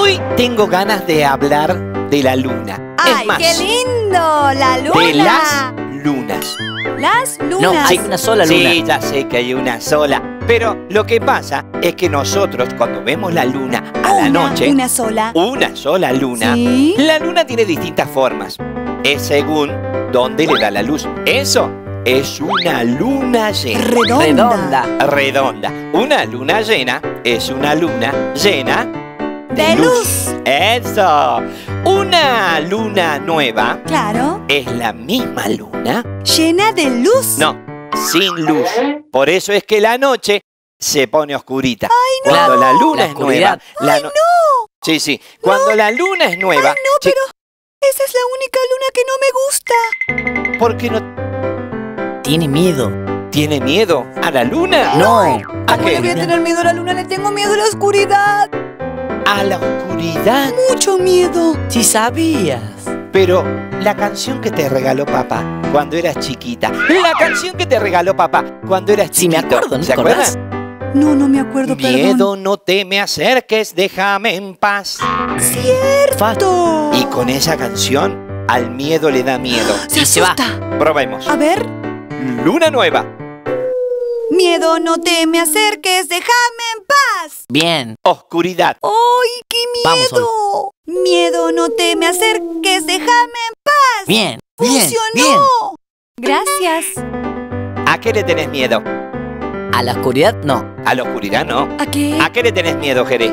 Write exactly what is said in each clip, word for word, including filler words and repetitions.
Hoy tengo ganas de hablar de la luna. ¡Ay, es más, qué lindo! ¡La luna! de las lunas. ¿Las lunas? No, hay una sola luna. Sí, ya sé que hay una sola. Pero lo que pasa es que nosotros cuando vemos la luna a la Una, noche, Una sola. una sola luna, ¿Sí? la luna tiene distintas formas. Es según dónde le da la luz. Eso es una luna llena. Redonda. Redonda. Redonda. Una luna llena es una luna llena De luz. Eso. Una luna nueva Claro. es la misma luna. Llena de luz. No, sin luz. Por eso es que la noche se pone oscurita. ¡Ay, no! Cuando la luna La es nueva. oscuridad. La ¡Ay, no- no! Sí, sí. Cuando la luna es nueva. ¡Ay, no! sí, Pero esa es la única luna que no me gusta. ¿por qué no Tiene miedo. tiene miedo a la luna? No. ¿A ¿Cómo le voy a qué? tener miedo a la luna? Le tengo miedo a la oscuridad. A la oscuridad. Mucho miedo. Si sabías. Pero la canción que te regaló papá cuando eras chiquita. La canción que te regaló papá cuando eras Si me chiquito. acuerdo, ¿no ¿Se te acordás? acuerdan? No, no me acuerdo, Miedo, perdón. no te me acerques, déjame en paz. ¡Cierto! Y con esa canción, al miedo le da miedo. Se Y se va. asusta. Probemos. A ver. Luna nueva. Miedo, no te me acerques, déjame en paz. Bien. Oscuridad. ¡Ay, qué Vamos, miedo! Miedo, no te me acerques, déjame en paz. Bien. Bien. ¡Funcionó! Gracias. ¿A qué le tenés miedo? Bien. A la oscuridad, no. A la oscuridad, ¿no? ¿A qué? ¿A qué le tenés miedo, Jerez?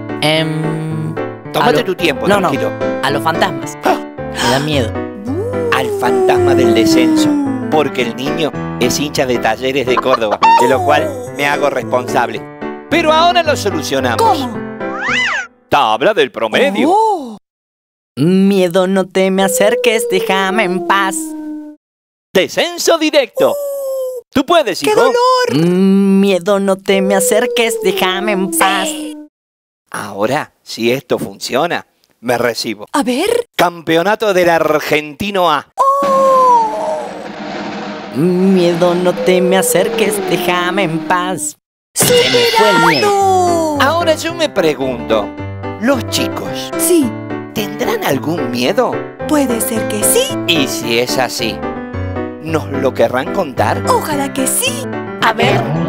Em, Tómate a lo- tu tiempo, No, no. tranquilo. A los fantasmas. Ah. Me da miedo. Al fantasma del descenso. Porque el niño es hincha de Talleres de Córdoba, de lo cual me hago responsable. Pero ahora lo solucionamos. ¿Cómo? Tabla del promedio. Oh. Miedo, no te me acerques, déjame en paz. Descenso directo. Tú puedes, ¡Qué hijo. dolor! Miedo, no te me acerques, déjame en paz. Ahora, si esto funciona, me recibo. A ver. Campeonato del Argentino A. Miedo, no te me acerques, déjame en paz. Se me fue el miedo. ¡No! Ahora yo me pregunto, ¿los chicos Sí, tendrán algún miedo? puede ser que sí. Y si es así, ¿nos lo querrán contar? Ojalá que sí. A ver.